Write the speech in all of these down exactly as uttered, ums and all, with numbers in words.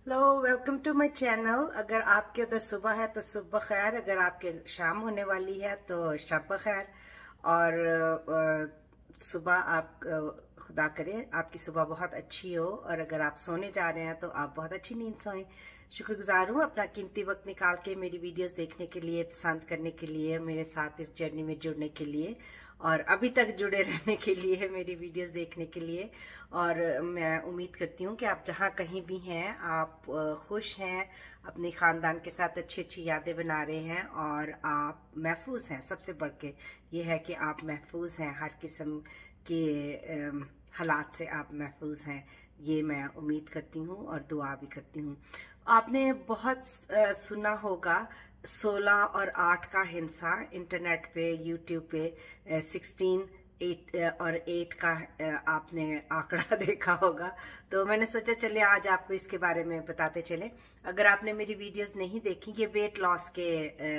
Hello, welcome to my channel. अगर आपके उधर सुबह है तो सुबह खैर, अगर आपके शाम होने वाली है तो शब खैर। और अ, सुबह आप अ, खुदा करे आपकी सुबह बहुत अच्छी हो, और अगर आप सोने जा रहे हैं तो आप बहुत अच्छी नींद सोएं। शुक्रगुजार हूँ अपना कीमती वक्त निकाल के मेरी वीडियोस देखने के लिए, पसंद करने के लिए, मेरे साथ इस जर्नी में जुड़ने के लिए और अभी तक जुड़े रहने के लिए, मेरी वीडियोस देखने के लिए। और मैं उम्मीद करती हूँ कि आप जहाँ कहीं भी हैं आप खुश हैं, अपने ख़ानदान के साथ अच्छी अच्छी यादें बना रहे हैं और आप महफूज हैं। सबसे बढ़ के ये है कि आप महफूज हैं, हर किस्म के हालात से आप महफूज हैं, ये मैं उम्मीद करती हूँ और दुआ भी करती हूँ। आपने बहुत सुना होगा सोलह और आठ का हिंसा, इंटरनेट पे, यूट्यूब पे सिक्सटीन एट और एट का आपने आंकड़ा देखा होगा। तो मैंने सोचा चले आज आपको इसके बारे में बताते चले। अगर आपने मेरी वीडियोस नहीं देखी, ये वेट लॉस के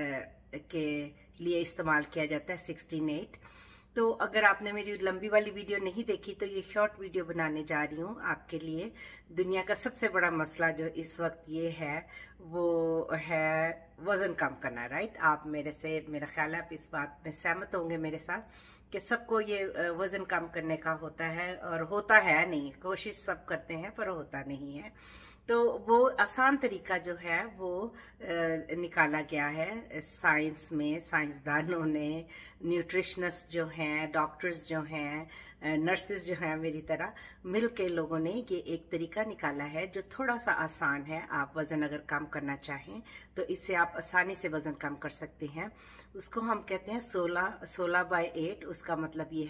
के लिए इस्तेमाल किया जाता है सिक्सटीन एट। तो अगर आपने मेरी लंबी वाली वीडियो नहीं देखी तो ये शॉर्ट वीडियो बनाने जा रही हूँ आपके लिए। दुनिया का सबसे बड़ा मसला जो इस वक्त ये है वो है वजन कम करना, राइट। आप मेरे से, मेरा ख्याल है आप इस बात में सहमत होंगे मेरे साथ कि सबको ये वजन कम करने का होता है, और होता है नहीं, कोशिश सब करते हैं पर होता नहीं है। तो वो आसान तरीका जो है वो निकाला गया है साइंस में, साइंसदानों ने, न्यूट्रिशनिस्ट जो हैं, डॉक्टर्स जो हैं, नर्सेज जो हैं, मेरी तरह मिल के लोगों ने ये एक तरीका निकाला है जो थोड़ा सा आसान है। आप वज़न अगर कम करना चाहें तो इससे आप आसानी से वज़न कम कर सकते हैं। उसको हम कहते हैं सोलह सोलह बाय एट। उसका मतलब ये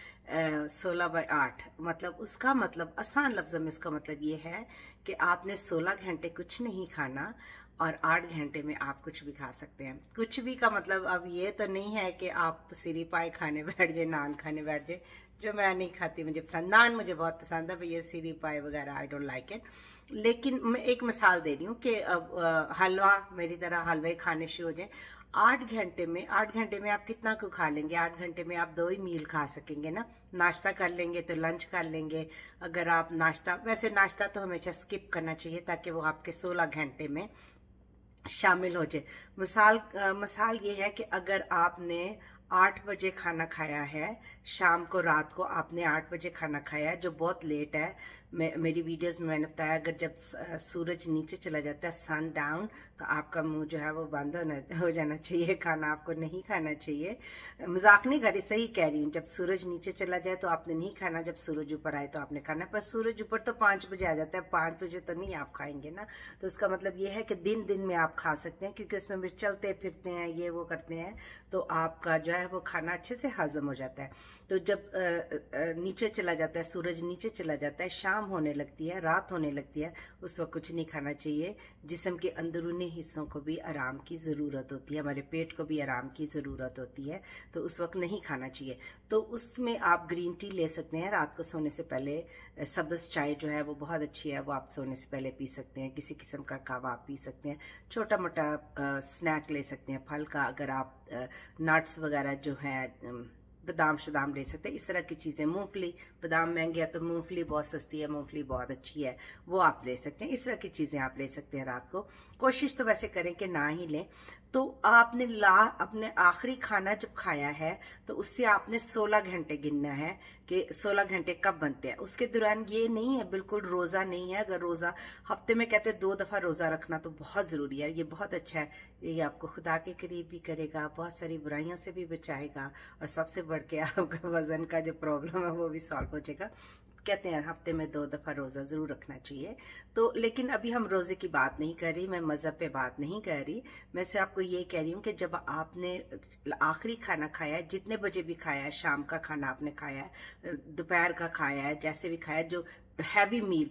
है सोलह बाय आठ। मतलब उसका मतलब आसान लफ्ज़ों में उसका मतलब ये है कि आपने सोलह घंटे कुछ नहीं खाना और आठ घंटे में आप कुछ भी खा सकते हैं। कुछ भी का मतलब अब ये तो नहीं है कि आप सीरी पाई खाने बैठ जाए, नान खाने बैठ जाए, जो मैं नहीं खाती, मुझे पसंद, नान मुझे बहुत पसंद है, ये सीरी पाई वगैरह आई डोंट लाइक इट। लेकिन मैं एक मिसाल दे रही हूँ कि अब हलवा, मेरी तरह हलवे खाने शुरू हो जाए। आठ घंटे में आठ घंटे में आप कितना को खा लेंगे? आठ घंटे में आप दो ही मील खा सकेंगे ना। नाश्ता कर लेंगे तो लंच कर लेंगे। अगर आप नाश्ता, वैसे नाश्ता तो हमेशा स्किप करना चाहिए ताकि वो आपके सोलह घंटे में शामिल हो जाए। मिसाल मिसाल ये है कि अगर आपने आठ बजे खाना खाया है, शाम को, रात को आपने आठ बजे खाना खाया है, जो बहुत लेट है। मैं मेरी वीडियोस में मैंने बताया अगर जब सूरज नीचे चला जाता है, सन डाउन, तो आपका मुंह जो है वो बंद होना हो जाना चाहिए, खाना आपको नहीं खाना चाहिए। मजाक नहीं कर रही, सही कह रही हूँ। जब सूरज नीचे चला जाए तो आपने नहीं खाना, जब सूरज ऊपर आए तो आपने खाना। पर सूरज ऊपर तो पाँच बजे आ जाता है, पाँच बजे तो नहीं आप खाएंगे ना। तो उसका मतलब ये है कि दिन दिन में आप खा सकते हैं, क्योंकि उसमें भी चलते फिरते हैं, ये वो करते हैं, तो आपका जो है वो खाना अच्छे से हजम हो जाता है। तो जब आ, आ, नीचे चला जाता है, सूरज नीचे चला जाता है, शाम होने लगती है, रात होने लगती है, उस वक्त कुछ नहीं खाना चाहिए। जिस्म के अंदरूनी हिस्सों को भी आराम की ज़रूरत होती है, हमारे पेट को भी आराम की ज़रूरत होती है, तो उस वक्त नहीं खाना चाहिए। तो उसमें आप ग्रीन टी ले सकते हैं रात को सोने से पहले। सब्ज़ चाय जो है वो बहुत अच्छी है, वो आप सोने से पहले पी सकते हैं। किसी किस्म का कावा आप पी सकते हैं। छोटा मोटा स्नैक ले सकते हैं फल का। अगर आप नट्स वगैरह जो है, बादाम शदाम ले सकते हैं, इस तरह की चीज़ें। मूंगफली, बादाम महंगे है तो मूंगफली बहुत सस्ती है, मूंगफली बहुत अच्छी है, वो आप ले सकते हैं। इस तरह की चीज़ें आप ले सकते हैं रात को। कोशिश तो वैसे करें कि ना ही लें। तो आपने ला अपने आखिरी खाना जब खाया है तो उससे आपने सोलह घंटे गिनना है कि सोलह घंटे कब बनते हैं। उसके दौरान ये नहीं है, बिल्कुल रोज़ा नहीं है। अगर रोज़ा हफ्ते में कहते हैं दो दफ़ा रोज़ा रखना तो बहुत ज़रूरी है, ये बहुत अच्छा है। ये आपको खुदा के करीब भी करेगा, बहुत सारी बुराइयों से भी बचाएगा, और सबसे बढ़ के आपका वज़न का जो प्रॉब्लम है वो भी सॉल्व हो जाएगा। कहते हैं हफ्ते में दो दफ़ा रोज़ा ज़रूर रखना चाहिए। तो लेकिन अभी हम रोज़े की बात नहीं कर रही, मैं मज़हब पे बात नहीं कर रही। मैं से आपको ये कह रही हूँ कि जब आपने आखिरी खाना खाया है, जितने बजे भी खाया है, शाम का खाना आपने खाया है, दोपहर का खाया है, जैसे भी खाया, जो हैवी मील,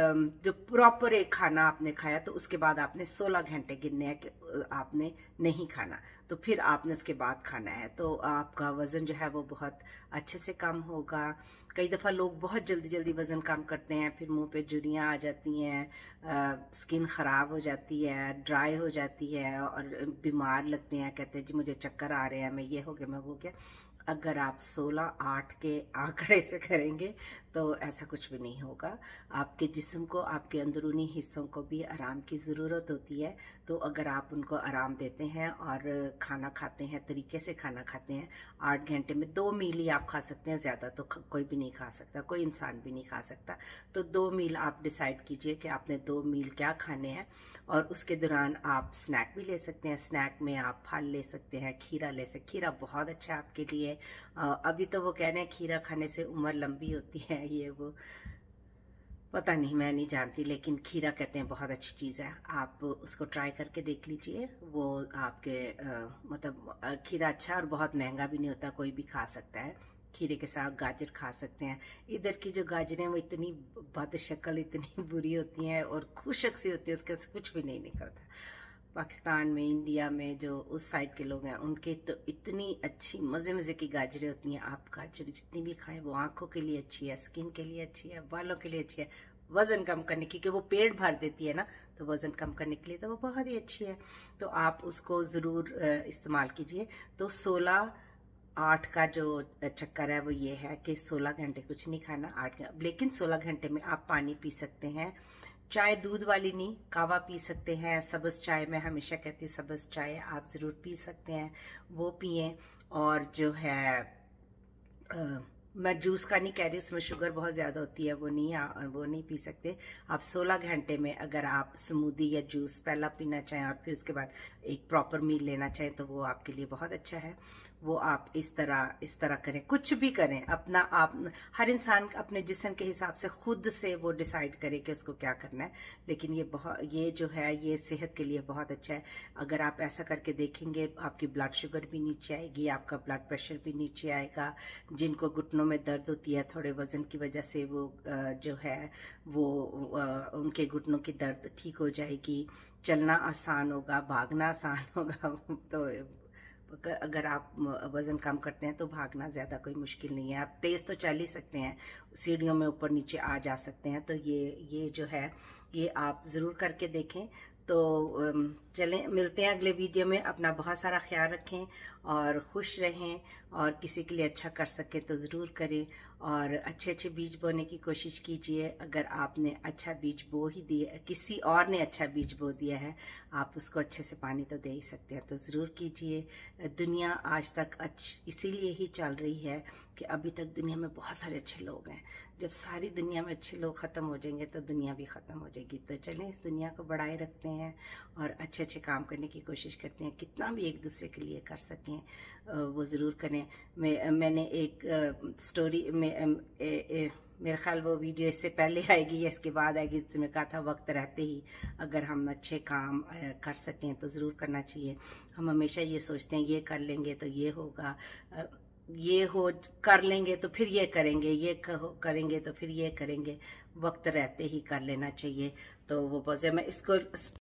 जो प्रॉपर एक खाना आपने खाया, तो उसके बाद आपने सोलह घंटे गिनने हैं कि आपने नहीं खाना, तो फिर आपने उसके बाद खाना है। तो आपका वज़न जो है वो बहुत अच्छे से कम होगा। कई दफ़ा लोग बहुत जल्दी जल्दी वज़न कम करते हैं, फिर मुंह पे झुर्रियाँ आ जाती हैं, स्किन ख़राब हो जाती है, ड्राई हो जाती है, और बीमार लगते हैं, कहते हैं जी मुझे चक्कर आ रहे हैं, मैं ये हो गया, मैं वो गया। अगर आप सोलह आठ के आंकड़े से करेंगे तो ऐसा कुछ भी नहीं होगा। आपके जिस्म को, आपके अंदरूनी हिस्सों को भी आराम की ज़रूरत होती है। तो अगर आप उनको आराम देते हैं और खाना खाते हैं, तरीके से खाना खाते हैं, आठ घंटे में दो मील ही आप खा सकते हैं, ज़्यादा तो कोई भी नहीं खा सकता, कोई इंसान भी नहीं खा सकता। तो दो मील आप डिसाइड कीजिए कि आपने दो मील क्या खाने हैं, और उसके दौरान आप स्नैक भी ले सकते हैं। स्नैक में आप फल ले सकते हैं, खीरा ले सकते, खीरा बहुत अच्छा है आपके लिए। अभी तो वो कह रहे हैं खीरा खाने से उम्र लंबी होती है, ये वो पता नहीं, मैं नहीं जानती, लेकिन खीरा कहते हैं बहुत अच्छी चीज़ है। आप उसको ट्राई करके देख लीजिए। वो आपके आ, मतलब खीरा अच्छा और बहुत महंगा भी नहीं होता, कोई भी खा सकता है। खीरे के साथ गाजर खा सकते हैं। इधर की जो गाजरें वो इतनी बदशक्ल, इतनी बुरी होती हैं और खुशक सी होती है, उसके कुछ भी नहीं निकलता। पाकिस्तान में, इंडिया में जो उस साइड के लोग हैं, उनके तो इतनी अच्छी मज़े मज़े की गाजरें होती हैं। आप गाजर जितनी भी खाएं वो आंखों के लिए अच्छी है, स्किन के लिए अच्छी है, बालों के लिए अच्छी है, वज़न कम करने की, क्योंकि वो पेट भर देती है ना, तो वज़न कम करने के लिए तो वो बहुत ही अच्छी है। तो आप उसको ज़रूर इस्तेमाल कीजिए। तो सोलह आठ का जो चक्कर है वो ये है कि सोलह घंटे कुछ नहीं खाना, आठ लेकिन सोलह घंटे में आप पानी पी सकते हैं। चाय दूध वाली नहीं, कावा पी सकते हैं। सब्ज़ चाय, मैं हमेशा कहती हूँ सब्ज़ चाय आप ज़रूर पी सकते हैं, वो पिएं। और जो है आ, मैं जूस का नहीं कह रही, उसमें शुगर बहुत ज़्यादा होती है, वो नहीं आ, वो नहीं पी सकते आप। सोलह घंटे में अगर आप स्मूदी या जूस पहला पीना चाहें और फिर उसके बाद एक प्रॉपर मील लेना चाहें तो वो आपके लिए बहुत अच्छा है। वो आप इस तरह इस तरह करें, कुछ भी करें अपना, आप हर इंसान अपने जिस्म के हिसाब से खुद से वो डिसाइड करे कि उसको क्या करना है। लेकिन ये बहुत, ये जो है ये सेहत के लिए बहुत अच्छा है। अगर आप ऐसा करके देखेंगे, आपकी ब्लड शुगर भी नीचे आएगी, आपका ब्लड प्रेशर भी नीचे आएगा। जिनको घुटनों में दर्द होती है थोड़े वजन की वजह से, वो जो है वो उनके घुटनों की दर्द ठीक हो जाएगी। चलना आसान होगा, भागना आसान होगा। तो अगर आप वज़न कम करते हैं तो भागना ज़्यादा कोई मुश्किल नहीं है। आप तेज़ तो चल ही सकते हैं, सीढ़ियों में ऊपर नीचे आ जा सकते हैं। तो ये ये जो है ये आप ज़रूर करके देखें। तो चलें, मिलते हैं अगले वीडियो में। अपना बहुत सारा ख्याल रखें और खुश रहें, और किसी के लिए अच्छा कर सकें तो ज़रूर करें। और अच्छे अच्छे बीज बोने की कोशिश कीजिए। अगर आपने अच्छा बीज बो ही दिया, किसी और ने अच्छा बीज बो दिया है, आप उसको अच्छे से पानी तो दे ही सकते हैं, तो ज़रूर कीजिए। दुनिया आज तक अच्छी इसीलिए ही चल रही है कि अभी तक दुनिया में बहुत सारे अच्छे लोग हैं। जब सारी दुनिया में अच्छे लोग ख़त्म हो जाएंगे तो दुनिया भी ख़त्म हो जाएगी। तो चलें, इस दुनिया को बढ़ाए रखते हैं और अच्छे अच्छे काम करने की कोशिश करते हैं। कितना भी एक दूसरे के लिए कर सकें वो ज़रूर करें। मैं मैंने एक स्टोरी में ए, ए, मेरा ख्याल वो वीडियो इससे पहले आएगी या इसके बाद आएगी, जिसमें कहा था वक्त रहते ही अगर हम अच्छे काम कर सकें तो ज़रूर करना चाहिए। हम हमेशा ये सोचते हैं ये कर लेंगे तो ये होगा, ये हो कर लेंगे तो फिर ये करेंगे, ये करेंगे तो फिर ये करेंगे। वक्त रहते ही कर लेना चाहिए। तो वो बस मैं इसको